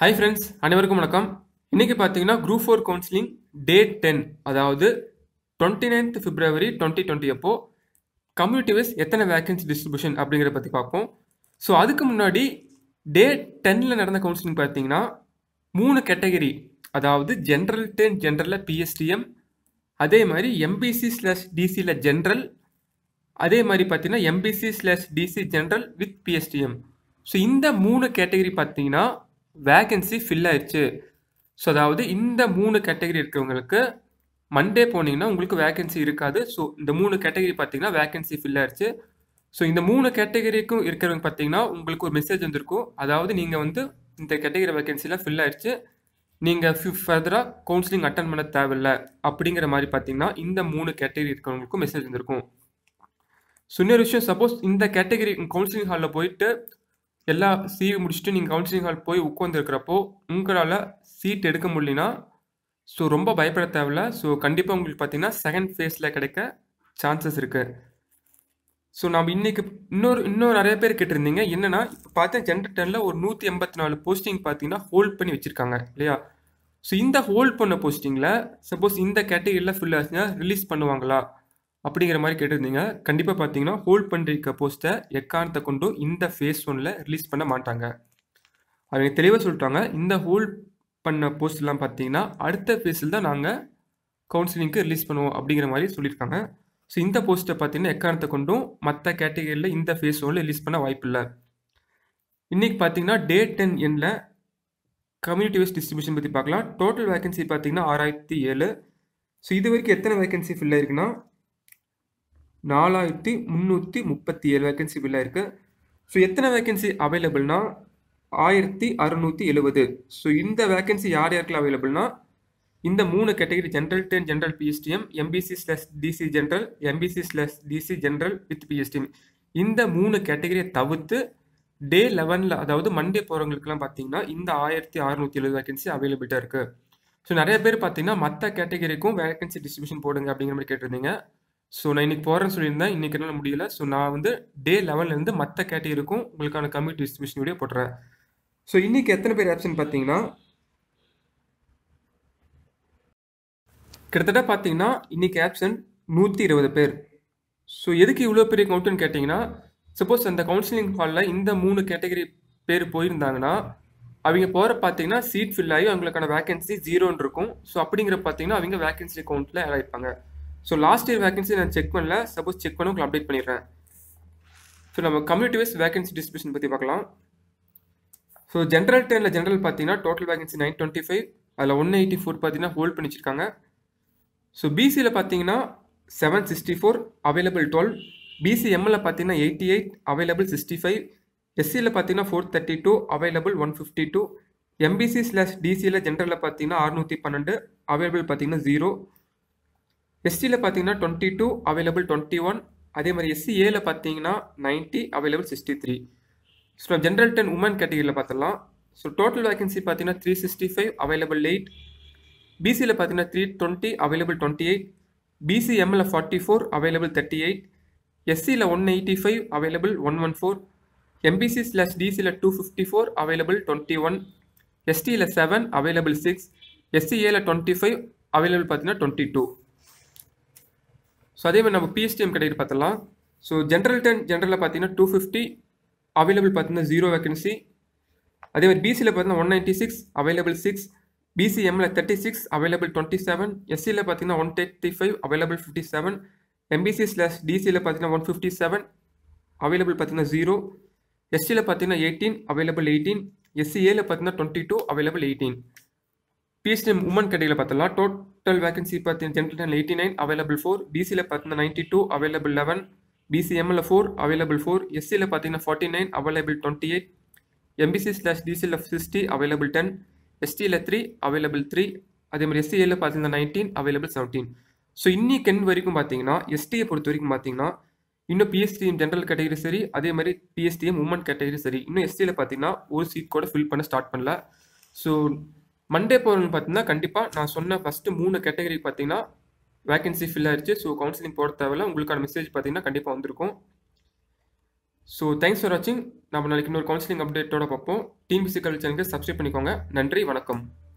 Hi friends, அனைவருக்கும் வணக்கம். இன்னைக்கு பார்த்தீங்கன்னா குரூப் 4 கவுன்சிலிங் டே 10, அதாவது 29th February 2020 அப்போ கம்யூனிட்டி வைஸ் எத்தனை வேகன்சி டிஸ்ட்ரிபியூஷன் அப்படிங்கிறத பற்றி பார்ப்போம். ஸோ அதுக்கு முன்னாடி டே 10ல் நடந்த கவுன்சிலிங் பார்த்தீங்கன்னா 3 கேட்டகரி, அதாவது ஜென்ரல் 10 ஜென்ரலில் பிஎஸ்டிஎம், அதே மாதிரி எம்பிசி/டிசியில் ஜென்ரல், அதே மாதிரி பார்த்தீங்கன்னா MBC DC general with PSTM. So இந்த 3 கேட்டகரி பார்த்தீங்கன்னா வேகன்சி ஃபில் ஆயிடுச்சு. ஸோ அதாவது இந்த 3 கேட்டகரி இருக்கிறவங்களுக்கு மண்டே போனீங்கன்னா உங்களுக்கு வேகன்சி இருக்காது. ஸோ இந்த 3 கேட்டகரி பார்த்தீங்கன்னா வேகன்சி ஃபில் ஆயிடுச்சு. ஸோ இந்த 3 கேட்டகரிக்கும் இருக்கிறவங்க பார்த்தீங்கன்னா உங்களுக்கு ஒரு மெசேஜ் வந்திருக்கும். அதாவது நீங்கள் வந்து இந்த கேட்டகரி வேகன்சிலாம் ஃபில் ஆயிடுச்சு, நீங்கள் ஃபர்தராக கவுன்சிலிங் அட்டன் பண்ண தேவையில்லை அப்படிங்கிற மாதிரி பார்த்தீங்கன்னா இந்த 3 கேட்டகரி இருக்கிறவங்களுக்கும் மெசேஜ் வந்திருக்கும். ஸோ இன்னொரு விஷயம், சப்போஸ் இந்த கேட்டகரி கவுன்சிலிங் ஹாலில் போயிட்டு எல்லா சிவி முடிச்சுட்டு நீங்கள் கவுன்சிலிங் ஹால் போய் உட்காந்துருக்கிறப்போ உங்களால் சீட் எடுக்க முடியலனா ஸோ ரொம்ப பயப்பட தேவையில்ல. ஸோ கண்டிப்பாக உங்களுக்கு பார்த்தீங்கன்னா செகண்ட் ஃபேஸில் கிடைக்க சான்சஸ் இருக்குது. ஸோ நம்ம இன்றைக்கி இன்னும் நிறைய பேர் கேட்டிருந்தீங்க. என்னென்னா இப்போ பார்த்தா ஜென்ரல் 10ல் ஒரு 184 போஸ்டிங் பார்த்தீங்கன்னா ஹோல்ட் பண்ணி வச்சுருக்காங்க இல்லையா? ஸோ இந்த ஹோல்ட் பண்ண போஸ்டிங்கில் சப்போஸ் இந்த கேட்டகரியில் ஃபுல் ஆச்சுன்னா ரிலீஸ் பண்ணுவாங்களா அப்படிங்கிற மாதிரி கேட்டிருந்தீங்க. கண்டிப்பாக பார்த்தீங்கன்னா ஹோல்ட் பண்ணிருக்க போஸ்ட்டை எக்காரணத்தை கொண்டும் இந்த ஃபேஸ் 1ல் ரிலீஸ் பண்ண மாட்டாங்க. அவங்க தெளிவாக சொல்லிட்டாங்க, இந்த ஹோல்ட் பண்ண போஸ்ட்லாம் பார்த்தீங்கன்னா அடுத்த ஃபேஸில் தான் நாங்கள் கவுன்சிலிங்க்கு ரிலீஸ் பண்ணுவோம் அப்படிங்கிற மாதிரி சொல்லியிருக்காங்க. ஸோ இந்த போஸ்ட்டை பார்த்தீங்கன்னா எக்காரணத்தை கொண்டும் மற்ற கேட்டகரியில் இந்த ஃபேஸ் 1ல் ரிலீஸ் பண்ண வாய்ப்பில்லை. இன்றைக்கி பார்த்தீங்கன்னா டே 10 எண்ணில் கம்யூனிட்டி வைஸ் டிஸ்ட்ரிபியூஷன் பற்றி பார்க்கலாம். டோட்டல் வேகன்சி பார்த்தீங்கன்னா 6007. ஸோ இது வரைக்கும் எத்தனை வேகன்சி ஃபில் ஆயிருக்குன்னா 4337 வேகன்சி ஃபில் ஆயிருக்கு. ஸோ எத்தனை வேகன்சி அவைலபிள்னா 1670. ஸோ இந்த வேகன்சி யார் யாருக்கெல்லாம் அவைலபிள்னா இந்த 3 category general 10 general PSTM, MBC DC general, MBC DC general with PSTM, இந்த 3 கேட்டகரியை தவிர்த்து டே 11ல் அதாவது மண்டே போகிறவங்களுக்குலாம் பார்த்தீங்கன்னா இந்த 1670 வேகன்சி அவைலபிலிட்டாக இருக்குது. ஸோ நிறைய பேர் பார்த்தீங்கன்னா மற்ற கேட்டகரிக்கும் வேகன்சி டிஸ்ட்ரிபியூஷன் போடுங்க அப்படிங்கிற மாதிரி கேட்டிருந்தீங்க. ஸோ நான் இன்றைக்கி போகிறேன்னு சொல்லியிருந்தேன், இன்றைக்கி என்னால் முடியல. ஸோ நான் வந்து டே 11லேருந்து மற்ற கேட்டகரிக்கும் உங்களுக்கான கம்யூனிட்டி டிஸ்ட்ரிபியூஷன் வீடியோ போட்டுறேன். ஸோ இன்றைக்கி எத்தனை பேர் ஆப்ஷன் பார்த்தீங்கன்னா கிட்டத்தட்ட பார்த்தீங்கன்னா இன்றைக்கி ஆப்ஷன் 120 பேர். ஸோ எதுக்கு இவ்வளோ பெரிய கவுண்ட்டுன்னு கேட்டிங்கன்னா, சப்போஸ் அந்த கவுன்சிலிங் ஹாலில் இந்த 3 கேட்டகரி பேர் போயிருந்தாங்கன்னா அவங்க போகிற பார்த்தீங்கன்னா சீட் ஃபில் ஆகி அவங்களுக்கான வேகன்சி 0ன்னு இருக்கும். ஸோ அப்படிங்கிற பார்த்தீங்கன்னா அவங்க வேகன்சி கவுண்ட்டில் ஆட் ஆகிருப்பாங்க. ஸோ லாஸ்ட் இயர் வேகன்சி நான் செக் பண்ணல, சப்போஸ் செக் பண்ண உங்களுக்கு அப்டேட் பண்ணிடுறேன். ஸோ நம்ம கம்யூனிட்டி வைஸ் வேகன்சி டிஸ்ட்ரிபியூஷன் பற்றி பார்க்கலாம். ஸோ ஜென்ரல் 10ல் ஜென்ரல் பார்த்தீங்கன்னா டோட்டல் வேகன்சி 925, அதில் 184 பார்த்தீங்கன்னா ஹோல்ட் பண்ணி வச்சிருக்காங்க. ஸோ பிசியில் பார்த்தீங்கன்னா 764 அவைலபிள் 12, பிசிஎம்மில் பார்த்தீங்கன்னா 88 அவைலபிள் 65, எஸ்சியில் பார்த்தீங்கன்னா 432 அவைலபிள் 152, எம்பிசி/டிசியில் ஜென்ரலில் பார்த்தீங்கன்னா 612 அவைலபிள் பார்த்தீங்கன்னா 0, எஸ்டியில் பார்த்தீங்கன்னா 22 அவைலபிள் 21, அதே மாதிரி எஸ்சிஏல பார்த்தீங்கன்னா 90 அவைலபிள் 63. ஸோ ஜென்ரல் 10 உமன் கேட்டகரியில் பார்த்துடலாம். ஸோ டோட்டல் வேகன்சி பார்த்தீங்கன்னா 365 அவைலபிள் 8, பிசியில் பார்த்தீங்கன்னா 320 அவைலபிள் 28, பிசிஎம்மில் 44 அவைலபிள் 38, எஸ்சியில் 185 அவைலபிள் 114, எம்பிசி/டிசியில் 254 அவைலபிள் 21, எஸ்டியில் 7 அவைலபிள் 6, எஸ்சிஏல 25 அவைலபிள் பார்த்தீங்கன்னா 22. ஸோ அதே மாதிரி நம்ம பிஎஸ்டிஎம் கேட்டகரி பார்த்தலாம். ஸோ ஜென்ரல் 10 ஜென்ரலில் பார்த்தீங்கன்னா 250 அவைலபிள் பார்த்தீங்கன்னா 0 வேகன்சி, அதே மாதிரி பிசியில் பார்த்தீங்கன்னா 196 அவைலபிள் 6, பிசிஎம்மில் 36 அவைலபிள் 27, எஸ்சியில் பார்த்தீங்கன்னா 135 அவைலபிள் 57, எம்பிசி/டிசியில் பார்த்தீங்கன்னா 157 அவைலபிள் பார்த்தீங்கன்னா 0, எஸ்டியில் பார்த்தீங்கன்னா 18 அவைலபிள் 18, எஸ்சிஏல பார்த்தீங்கன்னா 22 அவைலபிள் 18. பிஎஸ்டிஎம் உமன் கேட்டகரியில் பார்த்தலாம். டோட்டல் வேகன்சி பார்த்தீங்கன்னா ஜென்ரல் 10 89 அவைலபிள் 4, பிசியில் பார்த்தீங்கன்னா 92 அவைலபிள் 11, பிசிஎம்மில் 4 அவைலபிள் 4, எஸ்சியில் பார்த்தீங்கன்னா 49 அவைலபிள் 28, எம்பிசி/டிசியில் 60 அவைலபிள் 10, எஸ்டியில் 3 அவைலபிள் 3, அதே மாதிரி எஸ்சிஏல பார்த்தீங்கன்னா 19 அவைலபிள் 17. ஸோ இன்னைக்கு எண்ட் வரைக்கும் பார்த்தீங்கன்னா எஸ்டியை பொறுத்த வரைக்கும் பார்த்தீங்கன்னா இன்னும் பிஎஸ்டிஎம் ஜென்ரல் கேட்டகரி சரி, அதே மாதிரி பிஎஸ்டிஎம் உமன் கேட்டகரி சரி, இன்னும் எஸ்டியில் பார்த்தீங்கன்னா ஒரு சீட் கூட ஃபில் பண்ண ஸ்டார்ட் பண்ணல. ஸோ மண்டே போகிறவங்க பார்த்தீங்கன்னா கண்டிப்பாக நான் சொன்ன ஃபஸ்ட்டு 3 கேட்டகரி பார்த்தீங்கன்னா வேகன்சி ஃபில் ஆயிடுச்சு. ஸோ கவுன்சிலிங் போட தேவையில்ல, உங்களுக்கான மெசேஜ் பார்த்தீங்கன்னா கண்டிப்பாக வந்திருக்கும். ஸோ தேங்க்ஸ் ஃபார் வாட்சிங். நம்ம நாளைக்கு இன்னொரு கவுன்சிலிங் அப்டேட்டோட பார்ப்போம். டிஎன்பிஎஸ்சி கல்வி சேனலுக்கு சப்ஸ்கிரைப் பண்ணிக்கோங்க. நன்றி, வணக்கம்.